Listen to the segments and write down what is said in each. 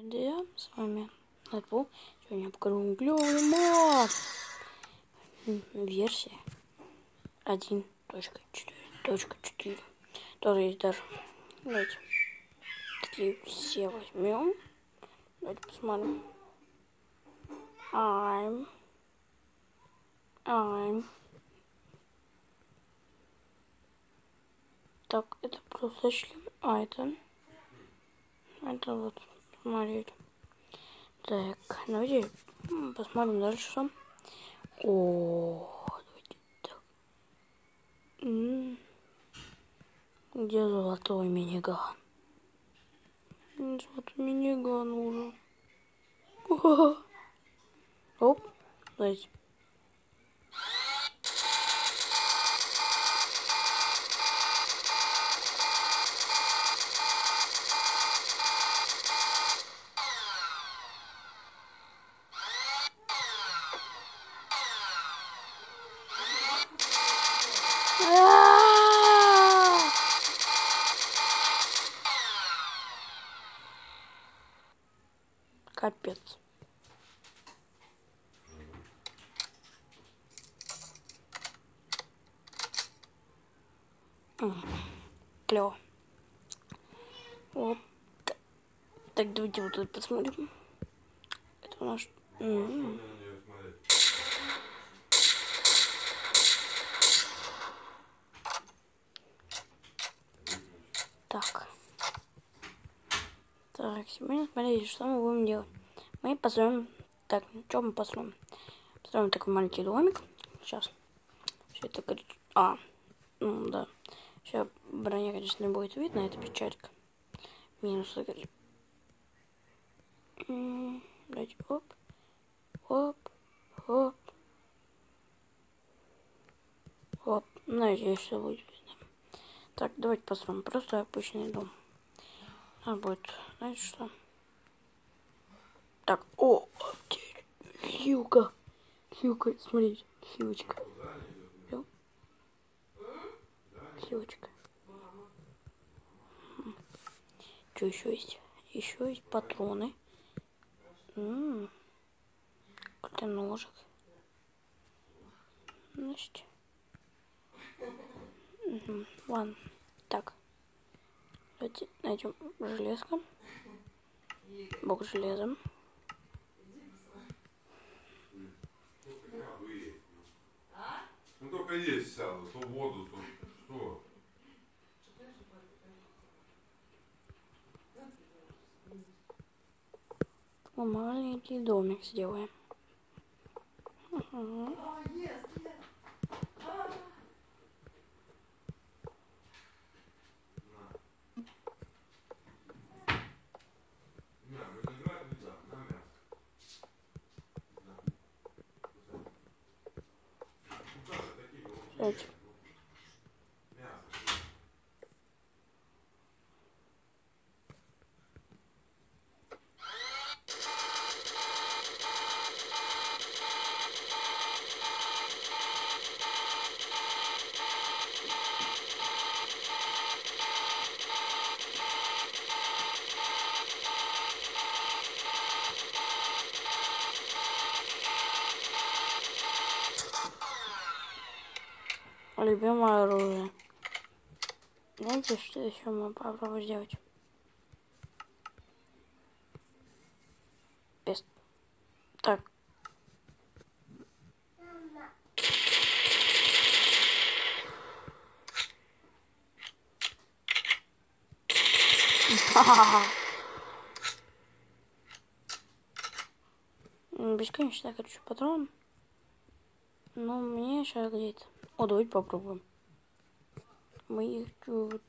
Друзья, с вами Нетбул. Сегодня я покажу клёвый мод. Версия 1.4.4. Тоже есть даже. Давайте такие все возьмем. Давайте посмотрим. I'm. Так, это просто шлем. Это вот, смотрите. Так, давайте посмотрим дальше, что. Давайте так. Где золотой миниган? Золотой миниган уже. Оп, давайте. Капец. Клево. Вот. Так, давайте вот тут посмотрим. Это у нас... Так. Так, сегодня смотрите, что мы будем делать. Мы построим... Так, что мы построим? Построим такой маленький домик. Сейчас. Все это говорит... ну да. Сейчас броня, конечно, не будет видно, это печалька. Минус, говорит. Давайте, оп. Надеюсь, что будет видно. Так, давайте построим просто обычный дом. А будет, знаете что? Так, хилка, смотрите, хилочка. Хилочка. Что еще есть? Еще есть патроны. Какой-то ножик. Значит. Ладно. Так. Давайте найдем железко. Бог железом. Ну только есть сяду, то воду, то что? Маленький домик сделаем. Давайте. Любимое оружие. Знаете, что еще мы попробуем сделать? Так. Бесконечно, короче, патрон. Но мне сейчас где-то... Давайте попробуем. Мы их чуть...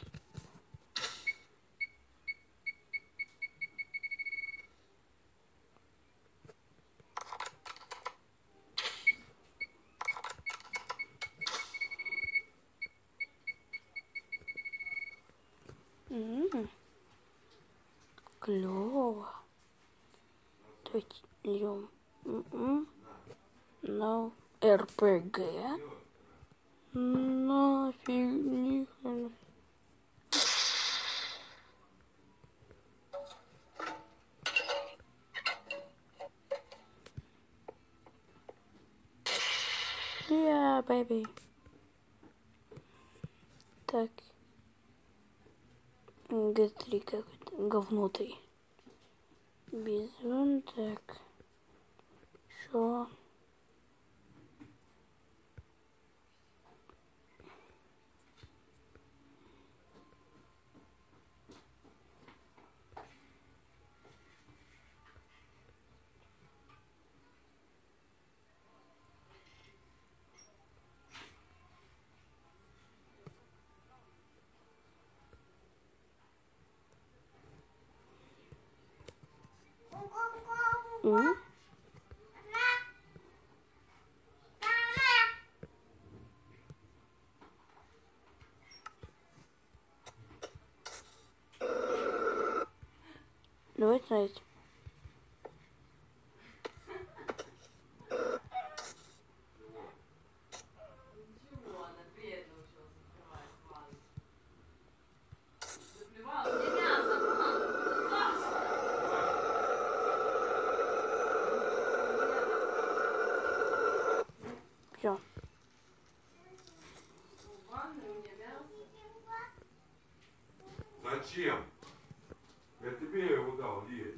Клево. Давайте идем на РПГ. Нафиг. baby. Так. Г3 как это? Говно 3. Бизон, так. Что? Давайте смотрите. Все. Зачем? Я тебе его дал, есть.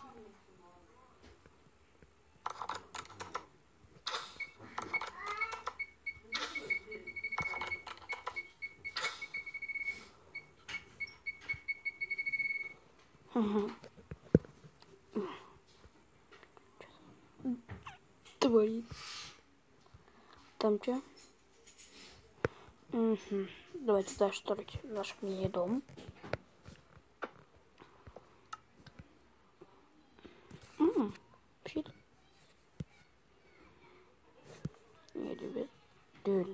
Угу. Творит. Там что? Угу. Давайте дальше строить наш мини-дом. Щит. Не любит. Дюль.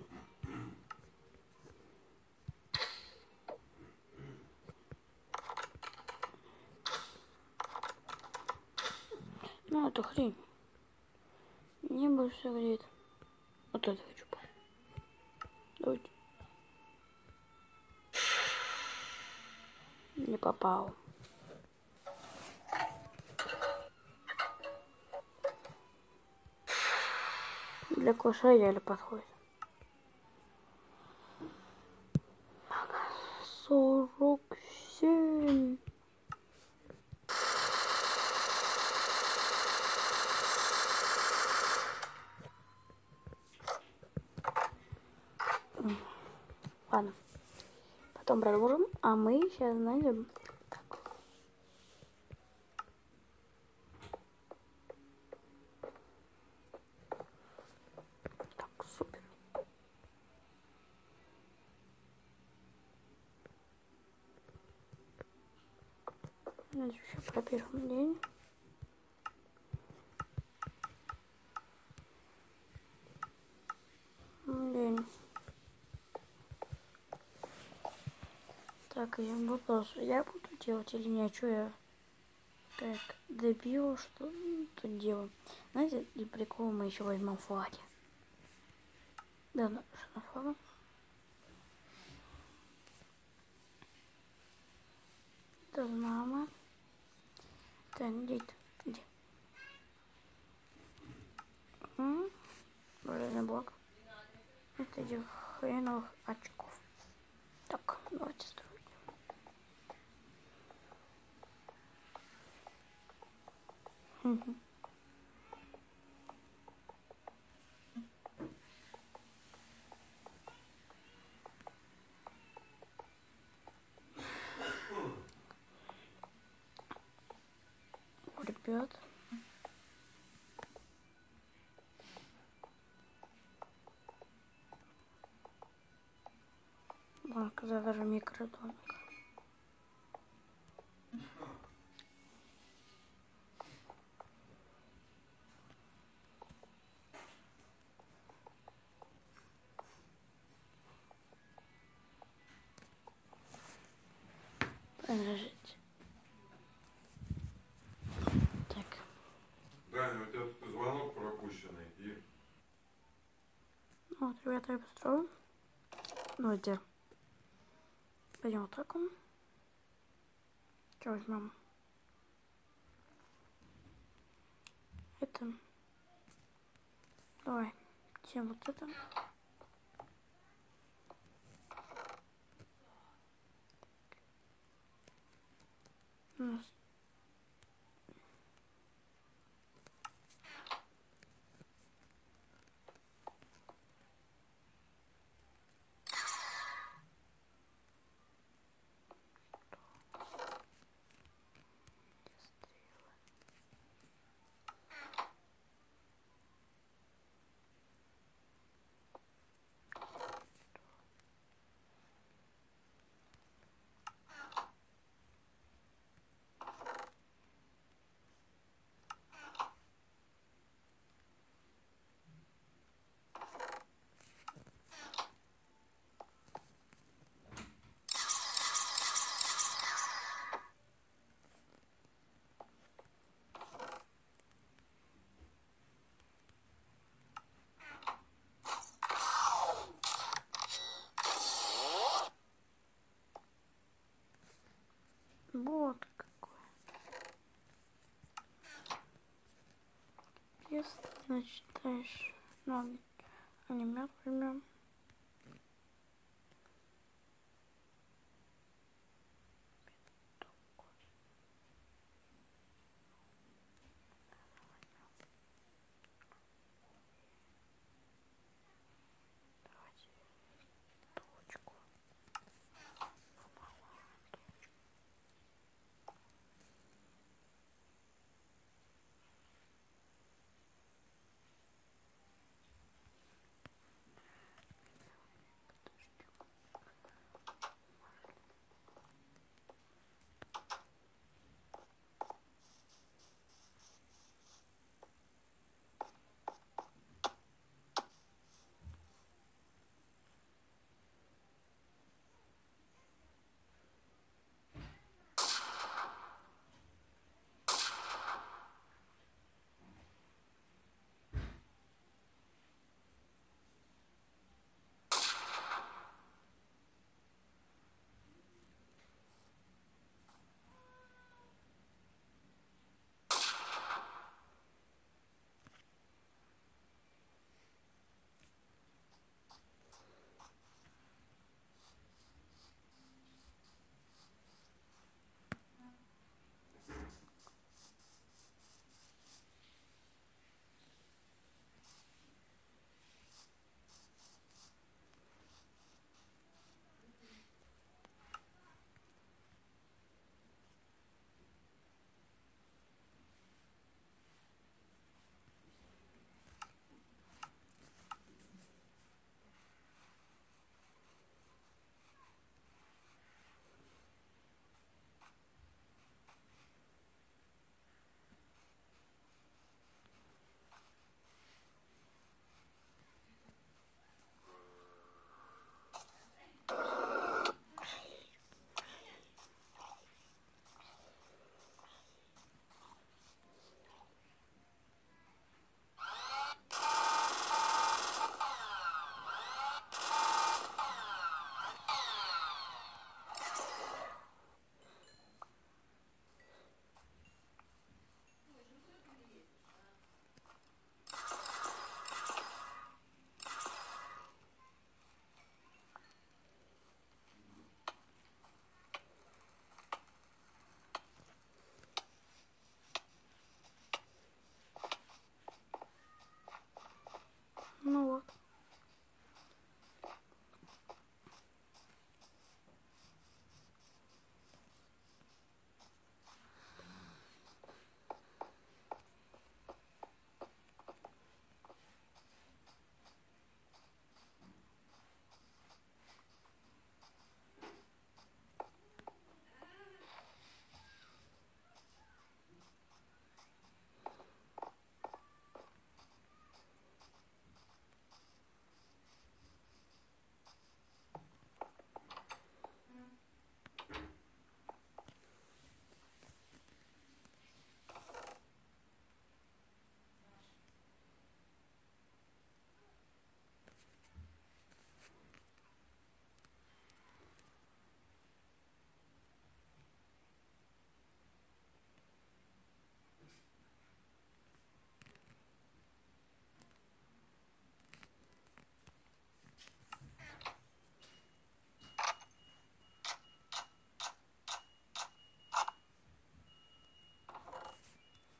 Ну, это хрень. Небо все греет. Вот это хочу. Давайте. Не попал. Для коша еле подходит. 47. Ладно. Потом продолжим. А мы сейчас найдем. Так, супер. Значит, еще про первый день. День. Так, вопрос. Я буду делать или нет? Что я как дебил, что тут делаю? Знаете, для прикола мы еще возьмем флаги. Да, ну, что на флагу? Это мама. Так, где это? Где? Железный блок. Это этих хреновых очков. Так, давайте строить. Ребят. Ладно, завяжу микродомик. Подождите. Так. Даня, у тебя тут звонок пропущенный. И... Вот, ребята, я построю. Давайте. Пойдем вот так. Что возьмем? Это. Давай. Тем вот это. У нас вот какой. Если, значит, дальше новый огнемет возьмем. Давайте точку.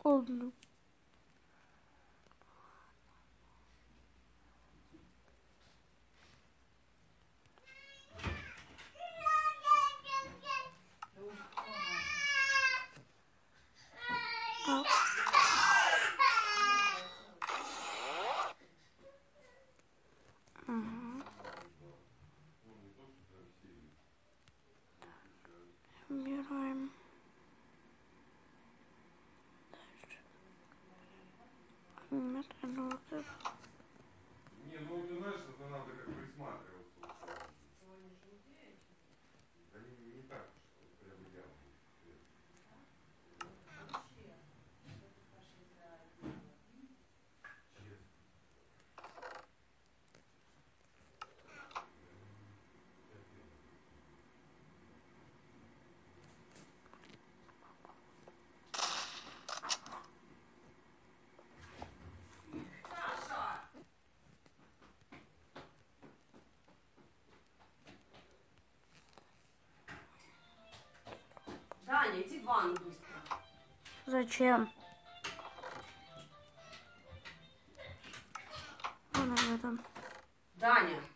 Холодно. Убираем. Дальше. Медленно вот это. Не, ну ты знаешь, это надо как присматриваться. Да не так, что прям идеально. Даня, иди в ванну быстро. Зачем? Вон об этом. Даня.